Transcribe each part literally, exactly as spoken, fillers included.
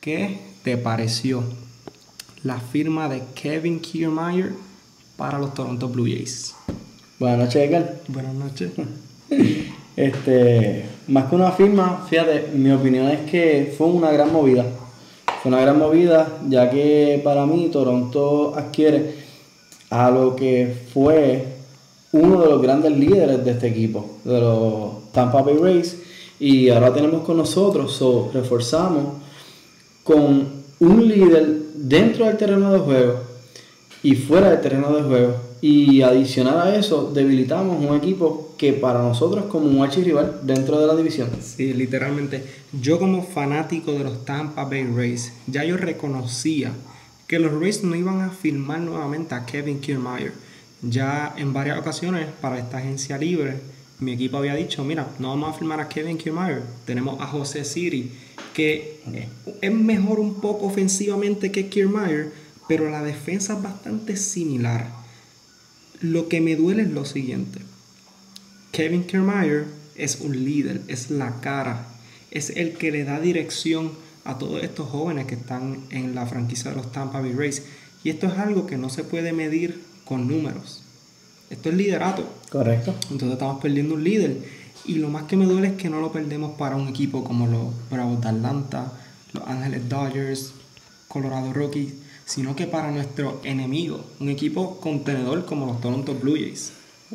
¿qué te pareció la firma de Kevin Kiermaier para los Toronto Blue Jays? Buenas noches, Edgar. Buenas noches. Este, más que una firma, fíjate, mi opinión es que fue una gran movida. Fue una gran movida, ya que para mí Toronto adquiere a lo que fue uno de los grandes líderes de este equipo, de los Tampa Bay Rays, y ahora tenemos con nosotros, so, reforzamos con un líder dentro del terreno de juego y fuera del terreno de juego, y adicional a eso debilitamos un equipo que para nosotros es como un archirrival dentro de la división. Sí, literalmente, yo como fanático de los Tampa Bay Rays, ya yo reconocía que los Rays no iban a firmar nuevamente a Kevin Kiermaier. Ya en varias ocasiones para esta agencia libre, mi equipo había dicho, mira, no vamos a firmar a Kevin Kiermaier, tenemos a José Siri, que es mejor un poco ofensivamente que Kiermaier, pero la defensa es bastante similar. Lo que me duele es lo siguiente: Kevin Kiermaier es un líder, es la cara, es el que le da dirección a todos estos jóvenes que están en la franquicia de los Tampa Bay Rays, y esto es algo que no se puede medir con números. Esto es liderato. Correcto. Entonces estamos perdiendo un líder, y lo más que me duele es que no lo perdemos para un equipo como los Bravos de Atlanta, los Ángeles Dodgers, Colorado Rockies, sino que para nuestro enemigo, un equipo contenedor como los Toronto Blue Jays.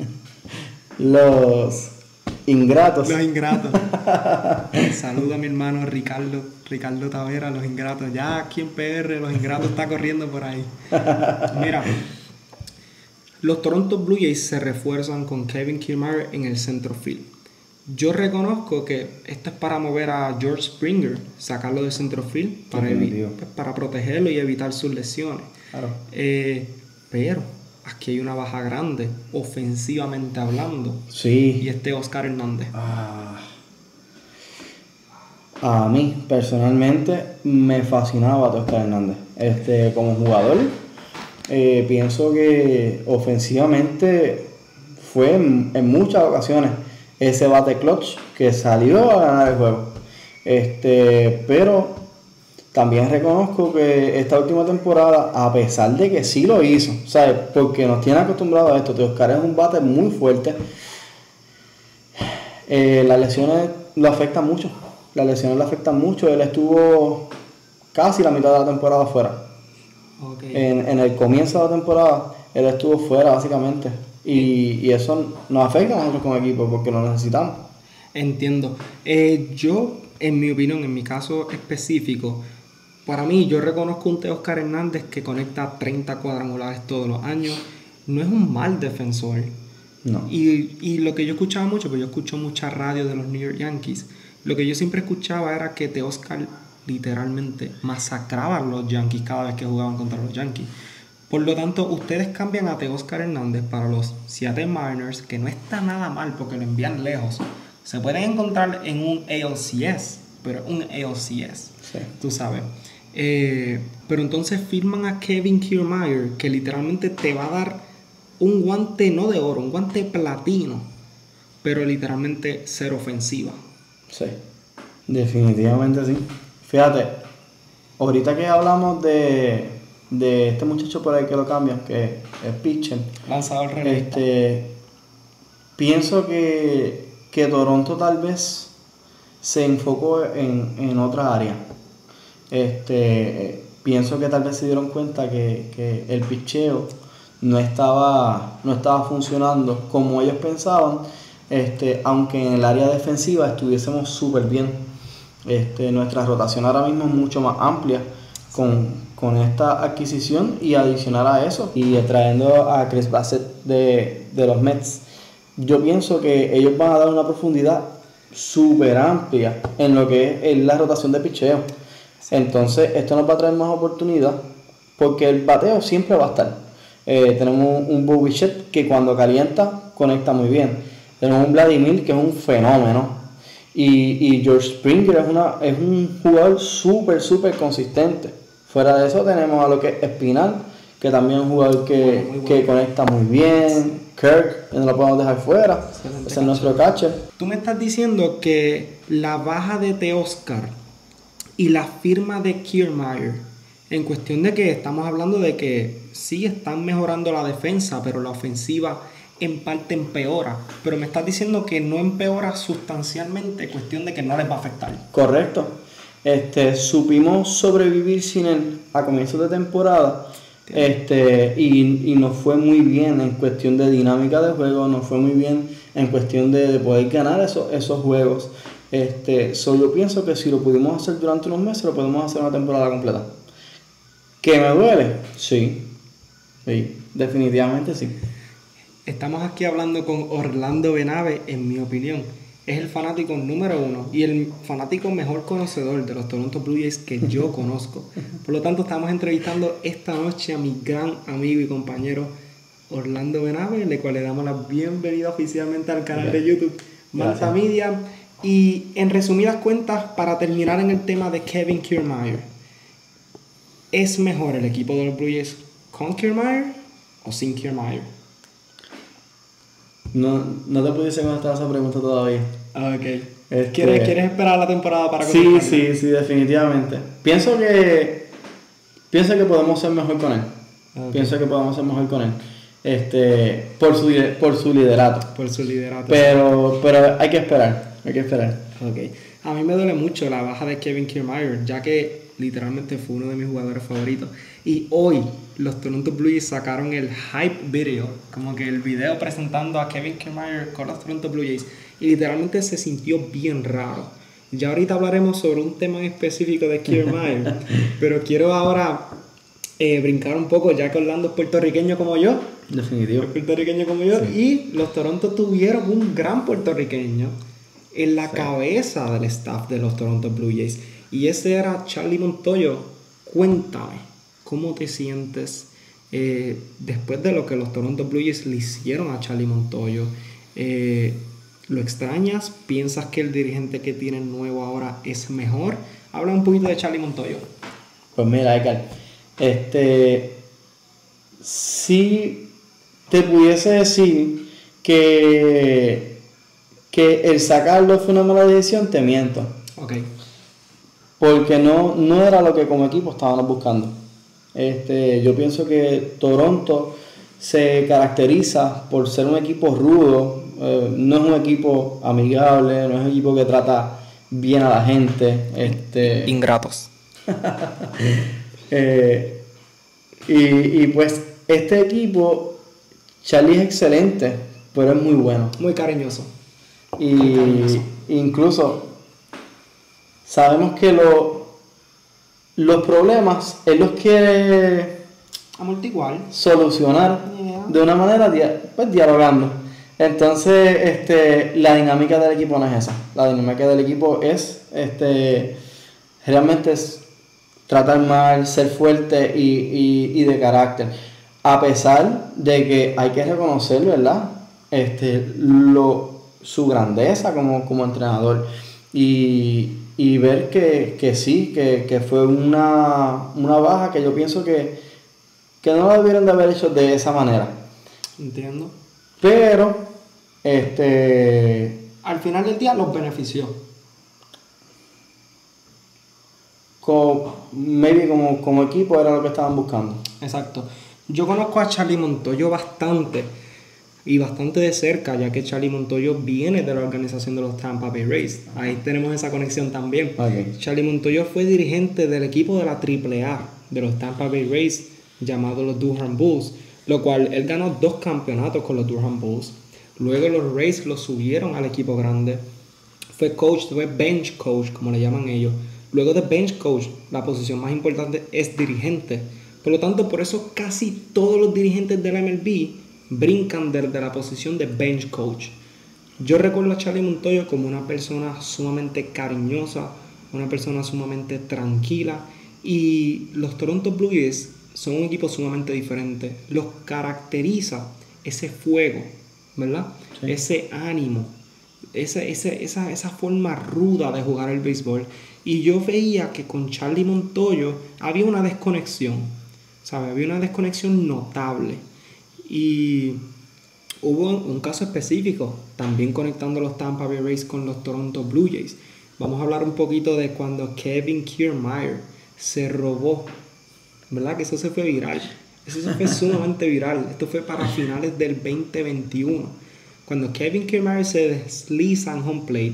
Los ingratos. Los ingratos. Saludo a mi hermano Ricardo, Ricardo Tavera, los ingratos. Ya aquí en P R, los ingratos está corriendo por ahí. Mira, los Toronto Blue Jays se refuerzan con Kevin Kiermaier en el center field. Yo reconozco que esto es para mover a George Springer, sacarlo del center field para, evi- para protegerlo y evitar sus lesiones. Claro. Eh, pero aquí hay una baja grande, ofensivamente hablando. Sí. Y este Oscar Hernández. Ah. A mí, personalmente, me fascinaba Oscar Hernández. Este, como jugador, eh, pienso que ofensivamente fue en, en muchas ocasiones ese bate clutch que salió a ganar el juego. Este, pero también reconozco que esta última temporada, a pesar de que sí lo hizo, ¿sabes? Porque nos tiene acostumbrados a esto, Oscar es un bate muy fuerte. Eh, las lesiones lo afectan mucho. Las lesiones lo afectan mucho. Él estuvo casi la mitad de la temporada fuera. Okay. En, en el comienzo de la temporada, él estuvo fuera básicamente. Y, y eso nos afecta a nosotros como equipo porque lo necesitamos. Entiendo. Eh, yo, en mi opinión, en mi caso específico, para mí, yo reconozco un Teóscar Hernández que conecta treinta cuadrangulares todos los años. No es un mal defensor. No. Y, y lo que yo escuchaba mucho, porque yo escucho mucha radio de los New York Yankees, lo que yo siempre escuchaba era que Teóscar literalmente masacraba a los Yankees cada vez que jugaban contra los Yankees. Por lo tanto, ustedes cambian a Teóscar Hernández para los Seattle Mariners, que no está nada mal porque lo envían lejos. Se pueden encontrar en un A L C S, pero un A L C S, Sí. tú sabes. Eh, pero entonces firman a Kevin Kiermaier, que literalmente te va a dar un guante no de oro, un guante platino, pero literalmente ser ofensiva. Sí, definitivamente sí. Fíjate, ahorita que hablamos de, de este muchacho por ahí que lo cambian, que es pitcher, Lanzador relevista. este, pienso que, que Toronto tal vez se enfocó en, en otra área. Este, pienso que tal vez se dieron cuenta que, que el pitcheo no estaba, no estaba funcionando como ellos pensaban, este, aunque en el área defensiva estuviésemos súper bien. Este, nuestra rotación ahora mismo es mucho más amplia con, con esta adquisición, y adicional a eso, y trayendo a Chris Bassett de, de los Mets, yo pienso que ellos van a dar una profundidad súper amplia en lo que es en la rotación de picheo. Entonces esto nos va a traer más oportunidad porque el bateo siempre va a estar. Eh, tenemos un Bo Bichette que cuando calienta conecta muy bien. Tenemos un Vladimir que es un fenómeno. Y, y George Springer es, una, es un jugador súper, súper consistente. Fuera de eso tenemos a lo que es Espinal, que también es un jugador que, muy bueno, que conecta muy bien. Kirk, no lo podemos dejar fuera. Excelente, ese es nuestro catcher. Tú me estás diciendo que la baja de Teóscar y la firma de Kiermaier, en cuestión de que estamos hablando de que sí están mejorando la defensa, pero la ofensiva en parte empeora. Pero me estás diciendo que no empeora sustancialmente, cuestión de que no les va a afectar. Correcto. Este, supimos sobrevivir sin él a comienzos de temporada. Este, y, y nos fue muy bien en cuestión de dinámica de juego, nos fue muy bien en cuestión de, de poder ganar esos, esos juegos. Este, so yo pienso que si lo pudimos hacer durante unos meses, lo podemos hacer una temporada completa. ¿Que me duele? Sí, sí, definitivamente sí. Estamos aquí hablando con Orlando Benave, en mi opinión. Es el fanático número uno y el fanático mejor conocedor de los Toronto Blue Jays que yo conozco. Por lo tanto, estamos entrevistando esta noche a mi gran amigo y compañero Orlando Benave, el cual le damos la bienvenida oficialmente al canal de YouTube Manta Media. Y en resumidas cuentas, para terminar en el tema de Kevin Kiermaier, ¿es mejor el equipo de los Blue Jays con Kiermaier o sin Kiermaier? No, no te pudiese contestar esa pregunta todavía. Ok. Este... ¿Quieres, ¿Quieres esperar la temporada para Sí, contestarme? sí, sí, definitivamente. Pienso que pienso que podemos ser mejor con él. Okay. Pienso que podemos ser mejor con él. Este, por su por su liderato. Por su liderato. Pero, sí. pero hay que esperar, hay que esperar. Okay. A mí me duele mucho la baja de Kevin Kiermaier, ya que literalmente fue uno de mis jugadores favoritos. Y hoy los Toronto Blue Jays sacaron el hype video, como que el video presentando a Kevin Kiermaier con los Toronto Blue Jays, y literalmente se sintió bien raro. Ya ahorita hablaremos sobre un tema en específico de Kiermaier, pero quiero ahora eh, brincar un poco, ya que Orlando es puertorriqueño como yo. Definitivo. Es puertorriqueño como yo. Sí. Y los Toronto tuvieron un gran puertorriqueño en la sí. cabeza del staff de los Toronto Blue Jays. Y ese era Charlie Montoyo. Cuéntame, ¿cómo te sientes eh, después de lo que los Toronto Blue Jays le hicieron a Charlie Montoyo? Eh, ¿Lo extrañas? ¿Piensas que el dirigente que tienen nuevo ahora es mejor? Habla un poquito de Charlie Montoyo. Pues mira, Edgar, este, si te pudiese decir que, que el sacarlo fue una mala decisión, te miento. Ok. Porque no, no era lo que como equipo estábamos buscando. Este, yo pienso que Toronto se caracteriza por ser un equipo rudo, eh, no es un equipo amigable, no es un equipo que trata bien a la gente. Este, Ingratos. eh, y, y pues este equipo, Charlie es excelente, pero es muy bueno. Muy cariñoso. Y muy cariñoso. Incluso sabemos que lo, los problemas él los quiere amortiguar, solucionar yeah. de una manera pues, dialogando. Entonces, este, la dinámica del equipo no es esa. La dinámica del equipo es este, realmente es tratar mal, ser fuerte y, y, y de carácter. A pesar de que hay que reconocer, ¿verdad? Este, lo, su grandeza como, como entrenador. Y, y ver que, que sí, que, que fue una, una baja que yo pienso que, que no lo debieron de haber hecho de esa manera. Entiendo. Pero, este... al final del día los benefició. Como, maybe como, como equipo era lo que estaban buscando. Exacto. Yo conozco a Charlie Montoyo bastante. Y bastante de cerca, ya que Charlie Montoyo viene de la organización de los Tampa Bay Rays. Ahí tenemos esa conexión también. Okay. Charlie Montoyo fue dirigente del equipo de la triple A de los Tampa Bay Rays, llamado los Durham Bulls, lo cual él ganó dos campeonatos con los Durham Bulls. Luego los Rays lo subieron al equipo grande. Fue coach, fue bench coach, como le llaman ellos. Luego de bench coach, la posición más importante es dirigente. Por lo tanto, por eso casi todos los dirigentes de la M L B brincan desde la posición de bench coach. Yo recuerdo a Charlie Montoyo como una persona sumamente cariñosa, una persona sumamente tranquila, y los Toronto Blue Jays son un equipo sumamente diferente. Los caracteriza ese fuego, ¿verdad? Sí. Ese ánimo, ese, ese, esa, esa forma ruda de jugar el béisbol. Y yo veía que con Charlie Montoyo había una desconexión, ¿sabes? Había una desconexión notable. Y hubo un caso específico, también conectando los Tampa Bay Rays con los Toronto Blue Jays, vamos a hablar un poquito de cuando Kevin Kiermaier se robó, ¿verdad? Que eso se fue viral. Eso se fue sumamente viral. Esto fue para finales del veinte veintiuno. Cuando Kevin Kiermaier se desliza en home plate,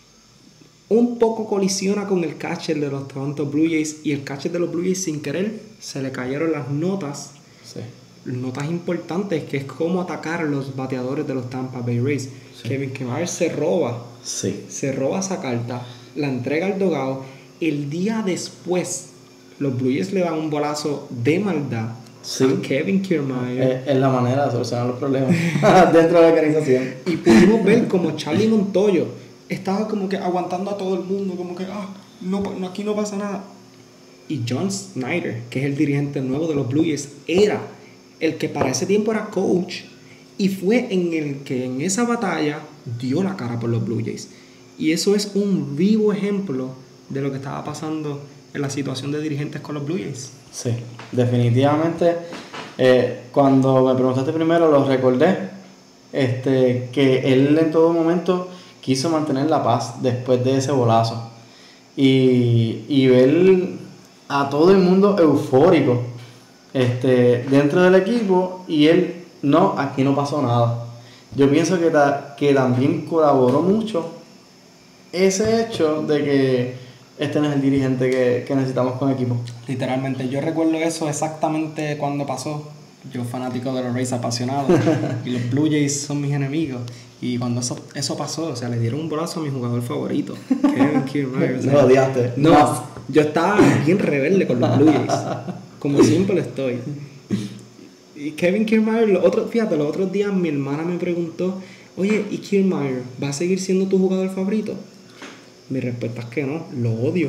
un poco colisiona con el catcher de los Toronto Blue Jays y el catcher de los Blue Jays sin querer se le cayeron las notas. Sí. Notas importantes que es cómo atacar a los bateadores de los Tampa Bay Rays. Sí. Kevin Kiermaier se roba. Sí. Se roba esa carta, la entrega al dogado. El día después, los Blue Jays le dan un bolazo de maldad sí. a Kevin Kiermaier. Es, es la manera de solucionar los problemas dentro de la organización. Y pudimos ver como Charlie Montoyo estaba como que aguantando a todo el mundo, como que, ah, no, no, aquí no pasa nada. Y John Snyder, que es el dirigente nuevo de los Blue Jays, era el que para ese tiempo era coach y fue en el que en esa batalla dio la cara por los Blue Jays. Y eso es un vivo ejemplo de lo que estaba pasando en la situación de dirigentes con los Blue Jays. Sí, definitivamente. Eh, cuando me preguntaste primero, lo recordé, este, que él en todo momento quiso mantener la paz después de ese bolazo. Y, y ver a todo el mundo eufórico este, dentro del equipo y él, no, aquí no pasó nada. Yo pienso que, ta, que también colaboró mucho ese hecho de que este no es el dirigente que, que necesitamos con el equipo. Literalmente, yo recuerdo eso exactamente cuando pasó. Yo fanático de los Rays apasionado y los Blue Jays son mis enemigos. Y cuando eso, eso pasó, o sea, le dieron un bolazo a mi jugador favorito, Kevin Kiermaier. O sea, no lo odiaste. No, no, yo estaba bien rebelde con los Blue Jays, como siempre lo estoy. Y Kevin Kiermaier, los otros, fíjate, los otros días mi hermana me preguntó, oye, ¿y Kiermaier va a seguir siendo tu jugador favorito? Mi respuesta es que no, lo odio.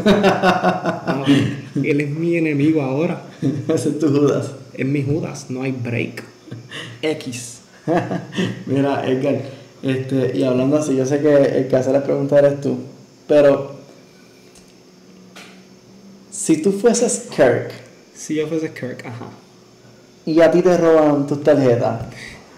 No, él es mi enemigo ahora. Ese es tu Judas. Es mi Judas, no hay break. X. Mira, Edgar, este, y hablando así, yo sé que el que hace la pregunta eres tú, pero si tú fueses Kirk, si yo fuese Kirk, ajá, y a ti te roban tus tarjetas,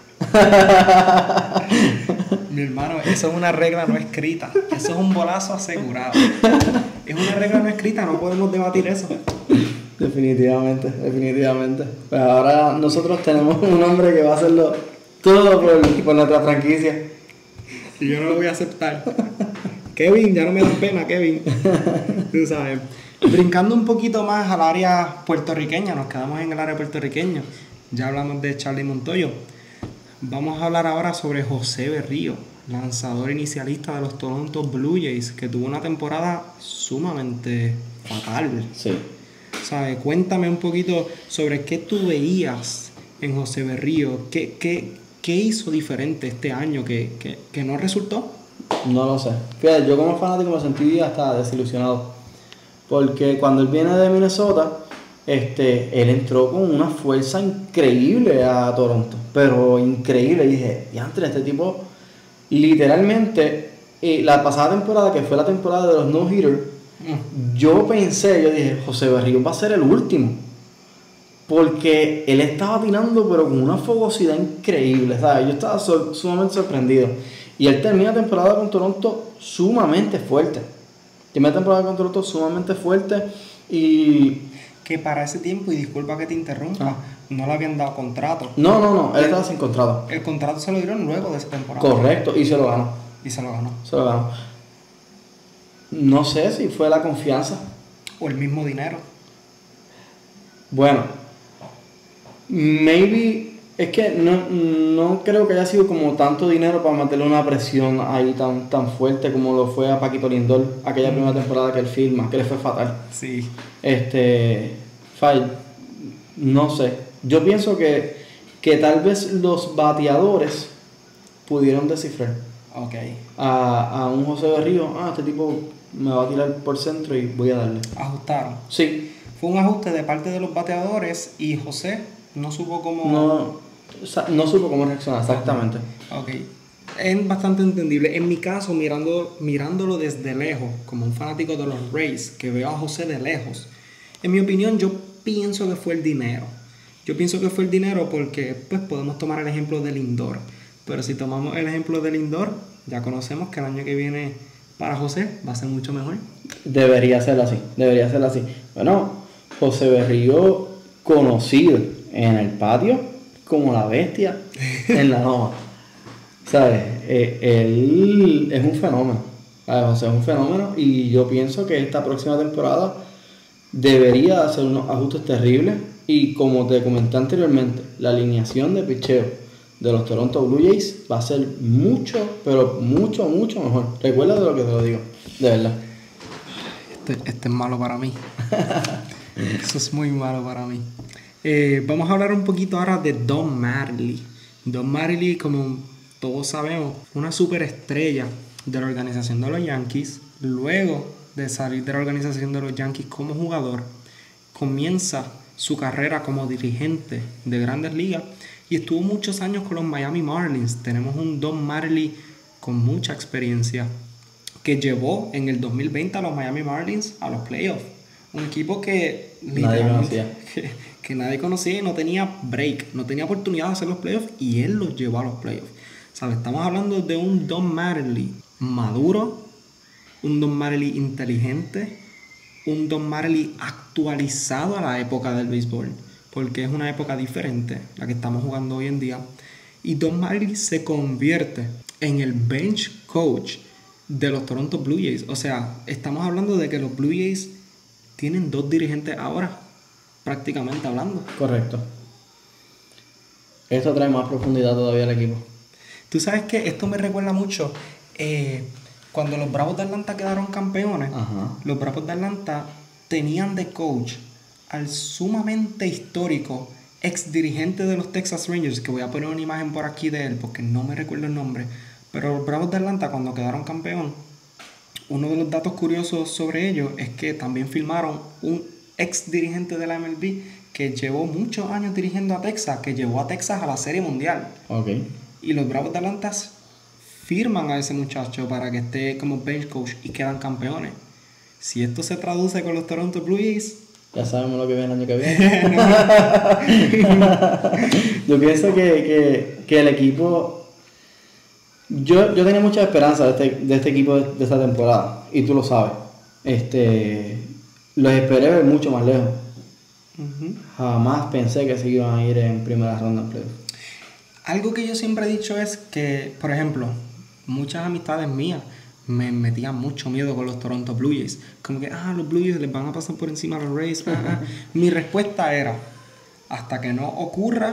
mi hermano, eso es una regla no escrita, eso es un bolazo asegurado, es una regla no escrita, no podemos debatir eso. Definitivamente, definitivamente. Pues ahora nosotros tenemos un hombre que va a hacerlo todo por, por nuestra franquicia. Y yo no lo voy a aceptar. Kevin, ya no me da pena, Kevin. Tú sabes. Brincando un poquito más al área puertorriqueña, nos quedamos en el área puertorriqueña. Ya hablamos de Charlie Montoyo. Vamos a hablar ahora sobre José Berrío, lanzador inicialista de los Toronto Blue Jays, que tuvo una temporada sumamente fatal. Sí. ¿Sabes? Cuéntame un poquito sobre qué tú veías en José Berrío, qué, qué, qué hizo diferente este año que, que, que no resultó. No lo sé. Fíjate, yo como fanático me sentí hasta desilusionado, porque cuando él viene de Minnesota, este, él entró con una fuerza increíble a Toronto, pero increíble. Y dije, diantre, este tipo, literalmente, eh, la pasada temporada, que fue la temporada de los no-hitter, yo pensé, yo dije, José Berrío va a ser el último, porque él estaba tirando pero con una fogosidad increíble, ¿sabes? Yo estaba so- sumamente sorprendido, y él termina la temporada con Toronto sumamente fuerte, termina la temporada con Toronto sumamente fuerte, y que para ese tiempo, y disculpa que te interrumpa, ah. no le habían dado contrato. No, no, no, él estaba sin contrato. El contrato se lo dieron luego de esa temporada. Correcto, y se lo ganó. Y se lo ganó. Se lo ganó. No sé si fue la confianza. O el mismo dinero. Bueno, maybe, es que no, no creo que haya sido como tanto dinero para meterle una presión ahí tan, tan fuerte como lo fue a Paquito Lindor aquella mm. primera temporada que él firma, que le fue fatal. Sí. Este, Fay, no sé. Yo pienso que, que tal vez los bateadores pudieron descifrar. Okay. A, a un José Berrío, ah, este tipo me va a tirar por centro y voy a darle. Ajustaron. Sí. Fue un ajuste de parte de los bateadores y José no supo cómo... No, no supo cómo reaccionar, exactamente. Ok. Es bastante entendible. En mi caso, mirando, mirándolo desde lejos, como un fanático de los Rays, que veo a José de lejos, en mi opinión, yo pienso que fue el dinero. Yo pienso que fue el dinero porque pues podemos tomar el ejemplo del Lindor. Pero si tomamos el ejemplo del Lindor, ya conocemos que el año que viene para José va a ser mucho mejor. Debería ser así, debería ser así. Bueno, José Berrío, conocido en el patio como la bestia en la loma. ¿Sabes? Eh, él es un fenómeno. ¿Sabes? José es un fenómeno y yo pienso que esta próxima temporada debería hacer unos ajustes terribles y como te comenté anteriormente, la alineación de picheo de los Toronto Blue Jays va a ser mucho, pero mucho, mucho mejor. Recuerda de lo que te lo digo, de verdad. Este, este es malo para mí. Eso es muy malo para mí. Eh, vamos a hablar un poquito ahora de Don Mattingly. Don Mattingly, como todos sabemos, una superestrella de la organización de los Yankees. Luego de salir de la organización de los Yankees como jugador, comienza su carrera como dirigente de Grandes Ligas y estuvo muchos años con los Miami Marlins. Tenemos un Don Mattingly con mucha experiencia que llevó en el dos mil veinte a los Miami Marlins a los playoffs. Un equipo que nadie conocía. Que, que nadie conocía y no tenía break, no tenía oportunidad de hacer los playoffs y él los llevó a los playoffs. ¿Sabes? Estamos hablando de un Don Mattingly maduro, un Don Mattingly inteligente, un Don Mattingly actualizado a la época del béisbol, porque es una época diferente la que estamos jugando hoy en día. Y Don Mattingly se convierte en el bench coach de los Toronto Blue Jays. O sea, estamos hablando de que los Blue Jays tienen dos dirigentes ahora, prácticamente hablando. Correcto. Esto trae más profundidad todavía al equipo. Tú sabes que esto me recuerda mucho eh, cuando los Bravos de Atlanta quedaron campeones. Ajá. Los Bravos de Atlanta tenían de coach al sumamente histórico ex dirigente de los Texas Rangers, que voy a poner una imagen por aquí de él porque no me recuerdo el nombre. Pero los Bravos de Atlanta, cuando quedaron campeón, uno de los datos curiosos sobre ellos es que también firmaron un ex dirigente de la M L B que llevó muchos años dirigiendo a Texas, que llevó a Texas a la Serie Mundial. Ok. Y los Bravos de Atlanta firman a ese muchacho para que esté como bench coach y quedan campeones. Si esto se traduce con los Toronto Blue Jays, ya sabemos lo que viene el año que viene. Yo pienso que, que, que el equipo... Yo, yo tenía mucha esperanza de este, de este equipo de, de esta temporada, y tú lo sabes. Este, los esperé ver mucho más lejos. Uh-huh. Jamás pensé que se iban a ir en primera ronda en playoff. Algo que yo siempre he dicho es que, por ejemplo, muchas amistades mías me metían mucho miedo con los Toronto Blue Jays. Como que, ah, los Blue Jays les van a pasar por encima a los Rays. Ah, ah. Mi respuesta era, hasta que no ocurra,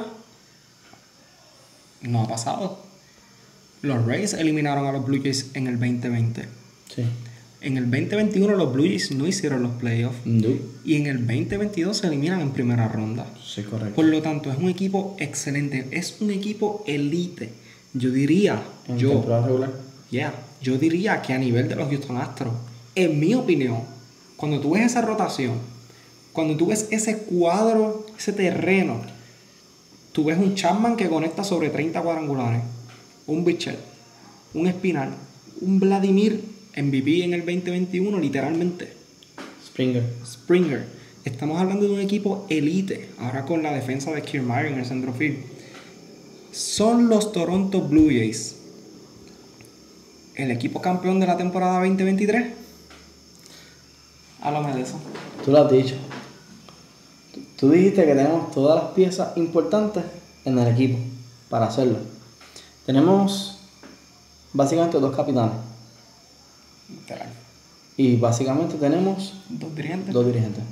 no ha pasado. Los Rays eliminaron a los Blue Jays en el veinte veinte. Sí. En el veinte veintiuno los Blue Jays no hicieron los playoffs. No. Y en el veinte veintidós se eliminan en primera ronda. Sí, correcto. Por lo tanto, es un equipo excelente. Es un equipo elite. Yo diría... ¿En yo, temporada regular? Yeah, yo diría que a nivel de los Houston Astros, en mi opinión, cuando tú ves esa rotación, cuando tú ves ese cuadro, ese terreno, tú ves un Chapman que conecta sobre treinta cuadrangulares, un Bichette, un Espinal, un Vladimir M V P en el veinte veintiuno, literalmente. Springer. Springer. Estamos hablando de un equipo elite, ahora con la defensa de Kiermaier en el centrofield. Son los Toronto Blue Jays el equipo campeón de la temporada veinte veintitrés. Háblame de eso. Tú lo has dicho. Tú dijiste que tenemos todas las piezas importantes en el equipo para hacerlo. Tenemos básicamente dos capitanes. Literal. Y básicamente tenemos dos dirigentes. Dos dirigentes.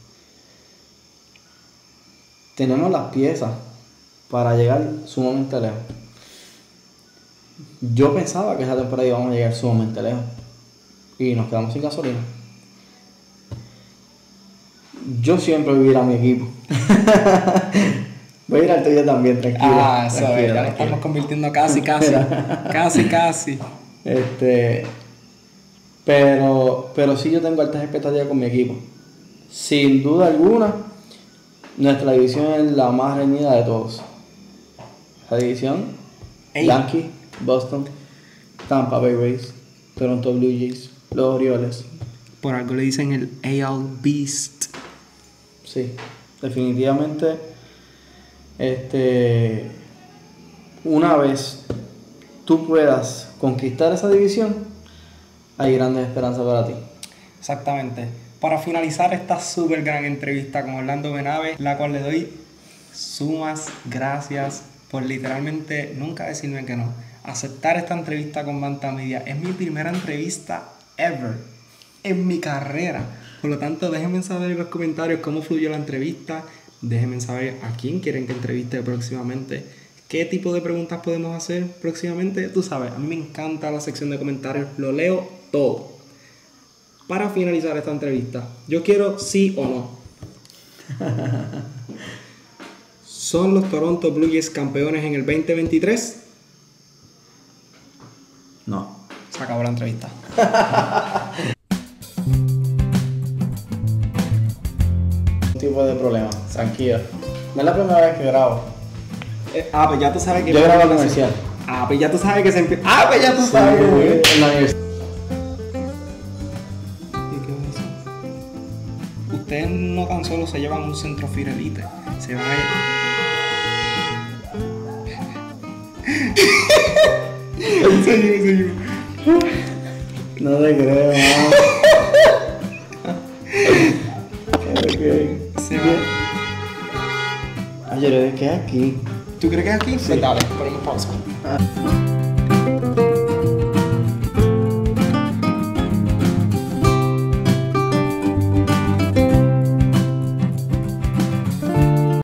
Tenemos las piezas para llegar sumamente lejos. Yo pensaba que esa temporada íbamos a llegar sumamente lejos. Y nos quedamos sin gasolina. Yo siempre voy a ir a mi equipo. Voy a ir al tuyo también, tranquilo. Ah, eso tranquilo, es, ya lo tranquilo. estamos convirtiendo casi, casi. casi, casi. Este, pero, pero sí yo tengo altas expectativas con mi equipo. Sin duda alguna, nuestra división es la más reñida de todos. La división, Ey. Yankees, Boston, Tampa Bay Rays, Toronto Blue Jays, los Orioles. Por algo le dicen el A L Beast. Sí, definitivamente, este, una vez tú puedas conquistar esa división, hay grandes esperanzas para ti. Exactamente. Para finalizar esta súper gran entrevista con Orlando Benave, la cual le doy sumas gracias por literalmente nunca decirme que no. Aceptar esta entrevista con Manta Media. Es mi primera entrevista ever en mi carrera. Por lo tanto, déjenme saber en los comentarios cómo fluyó la entrevista. Déjenme saber a quién quieren que entreviste próximamente. ¿Qué tipo de preguntas podemos hacer próximamente? Tú sabes, a mí me encanta la sección de comentarios. Lo leo todo. Para finalizar esta entrevista, yo quiero sí o no. ¿Son los Toronto Blue Jays campeones en el veinte veintitrés? No. Se acabó la entrevista. Un tipo de problema, tranquilo. No es la primera vez que grabo. Eh, ah, pues ya tú sabes que... Yo grabo comercial. Ah, pues ya tú sabes que se empieza... Ah, pues ya tú sabes. Sí, güey. en la universidad. ¿Y qué es eso? Ustedes no tan solo se llevan un centro Firelite, se van a llevar... seguimos, seguimos. No te creo, no. Okay. Se van... Ayer, ¿qué es aquí? ¿Tú crees que es aquí? Sí. Pues dale, ponemos pausa. Ah.